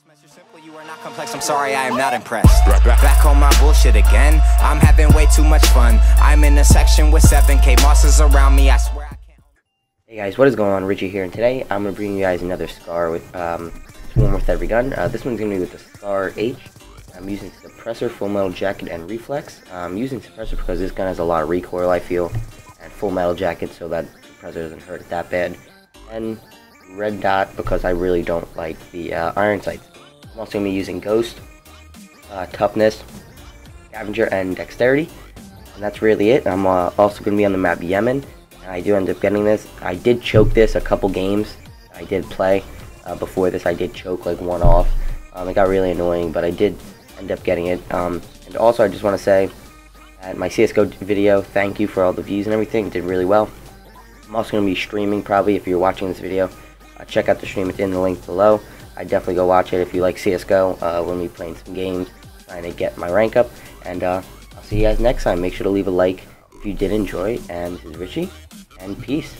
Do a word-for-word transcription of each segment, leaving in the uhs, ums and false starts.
You are not complex, I'm sorry, I am not impressed. Back on my bullshit again, I'm having way too much fun. I'm in a section with seven K bosses around me, I swear I can't. Hey guys, what is going on? Richie here, and today I'm going to bring you guys another SCAR with um, one with every gun. Uh, this one's going to be with the SCAR H. I'm using suppressor, full metal jacket, and reflex. I'm using suppressor because this gun has a lot of recoil, I feel, and full metal jacket so that suppressor doesn't hurt that bad. And red dot because I really don't like the uh, iron sights. I'm also going to be using Ghost, uh, Toughness, Scavenger, and Dexterity. And that's really it. I'm uh, also going to be on the map Yemen. And I do end up getting this. I did choke this a couple games. I did play. Uh, before this I did choke like one off. Um, it got really annoying, but I did end up getting it. Um, and also I just want to say that my C S G O video, thank you for all the views and everything. It did really well. I'm also going to be streaming probably if you're watching this video. Uh, check out the stream, it's in the link below. I definitely go watch it if you like C S G O. Uh, we'll be playing some games, trying to get my rank up. And uh, I'll see you guys next time. Make sure to leave a like if you did enjoy. And this is Richie, and peace.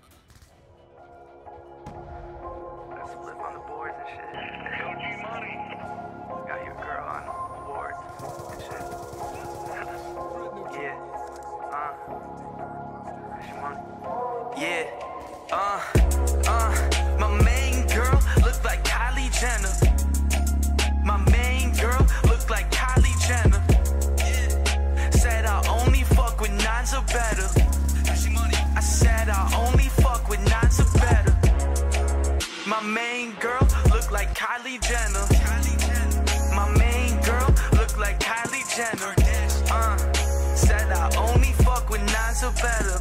Yeah, uh, uh, my main girl look like Kylie Jenner. My main girl look like Kylie Jenner. Yeah. Said I only fuck with nines or better. I said I only fuck with nines or better. My main girl look like Kylie Jenner. My main girl look like Kylie Jenner. Uh, said I only fuck with nines or better.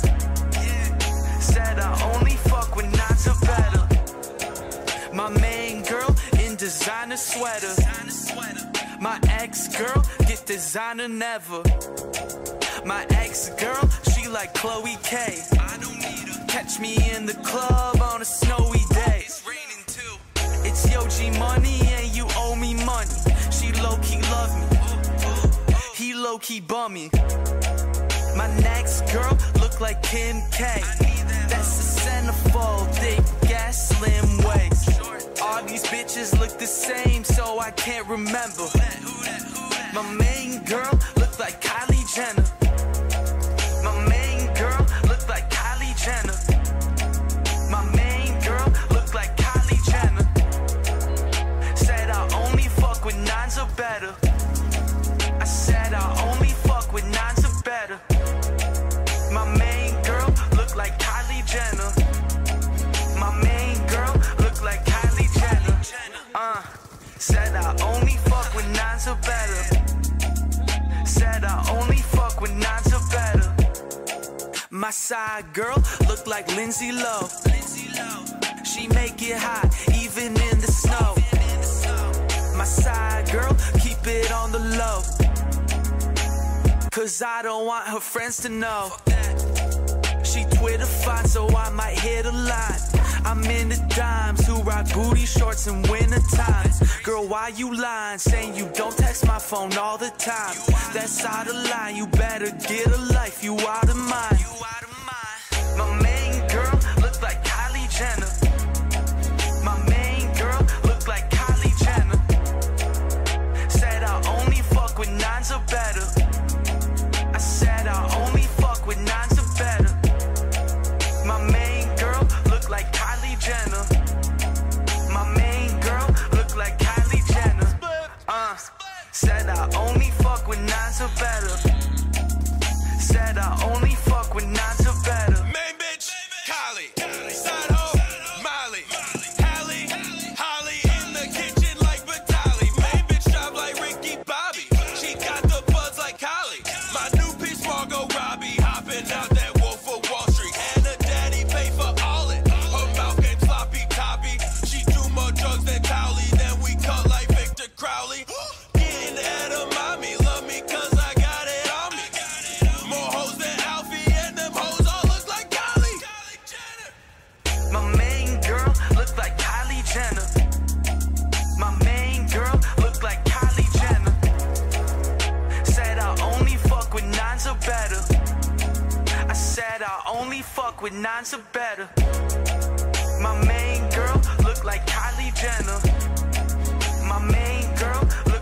Said I only fuck with nines or better. My main girl in designer sweater. My ex-girl get designer never. My ex-girl, she like Chloe K. Catch me in the club on a snowy day. It's raining too. It's Yo G money and you owe me money. She low-key love me. He low-key bum me. My next girl look like Kim K. That's a centerfold, thick ass, slim waist. All these bitches look the same, so I can't remember. My main girl look like Kylie Jenner. My main girl look like Kylie Jenner. My main girl look like Kylie Jenner. Said I only fuck with nines or better. I said I only fuck with nines or better. My main girl look like Kylie Jenner. My main girl look like Kylie Jenner. Uh, said I only fuck with nines or better. Said I only fuck with nines or better. My side girl look like Lindsay Lowe. She make it hot even in the snow. My side girl keep it on the low, cause I don't want her friends to know. She Twitter fine, so I might hit a line. I'm in the dimes who rock booty shorts in winter times. Girl, why you lying? Saying you don't text my phone all the time. That's out of line, you better get a life, you out of mind. My main girl look like Kylie Jenner. My main girl look like Kylie Jenner. Said I only fuck with nines or better. I said I only fuck with nines or better. My main girl look like Kylie Jenner. My main girl look like Kylie Jenner. Uh, said I only fuck with nines or better. Said I only fuck with nines or better. Main bitch, Kylie. Side hoe, Molly. Hallie, Holly in the kitchen like Batali. Main bitch job like Ricky Bobby. She got the buzz like Holly. My new piece, Margot Robbie. Hopping out that Wolf of Wall Street. And her daddy pay for all it. Her mouth game sloppy toppy. She do more drugs than Cowley. Then we cut like Victor Crowley. Getting at her mommy. Love me cause I got it on me. More hoes than Alfie. And them hoes all look like Kylie. My main girl look like Kylie Jenner. My main girl look like Kylie Jenner. Said I only fuck with nines or better. I said I only fuck with nines or better. My main girl look like Kylie Jenner. My girl look